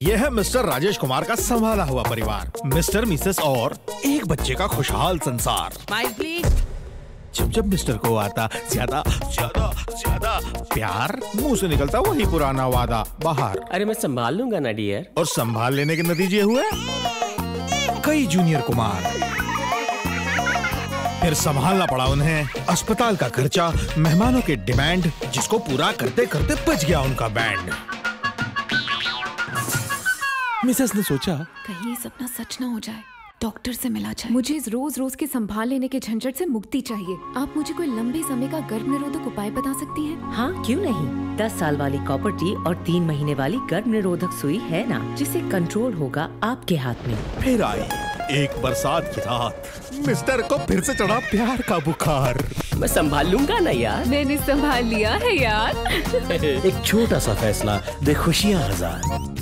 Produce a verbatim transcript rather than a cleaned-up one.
यह है मिस्टर राजेश कुमार का संभाला हुआ परिवार, मिस्टर मिसेस और एक बच्चे का खुशहाल संसार। Smile please. जब जब मिस्टर को आता ज्यादा ज्यादा ज्यादा प्यार, मुंह से निकलता वही पुराना वादा बाहर। अरे मैं संभाल लूंगा ना डियर। और संभाल लेने के नतीजे हुए कई जूनियर कुमार। फिर संभालना पड़ा उन्हें अस्पताल का खर्चा, मेहमानों के डिमांड, जिसको पूरा करते करते बच गया उनका बैंड। मिसेस ने सोचा कहीं ये सपना सच ना हो जाए, डॉक्टर से मिला जाए। मुझे इस रोज रोज के संभाल लेने के झंझट से मुक्ति चाहिए। आप मुझे कोई लंबे समय का गर्भ निरोधक उपाय बता सकती हैं? हाँ क्यों नहीं, दस साल वाली कॉपर टी और तीन महीने वाली गर्भ निरोधक सुई है ना, जिसे कंट्रोल होगा आपके हाथ में। फिर आई एक बरसात की रात, मिस्टर को फिर से चढ़ा प्यार का बुखार। मैं संभाल लूंगा ना यार। मैंने संभाल लिया है यार। एक छोटा सा फैसला दे खुशियां हजार।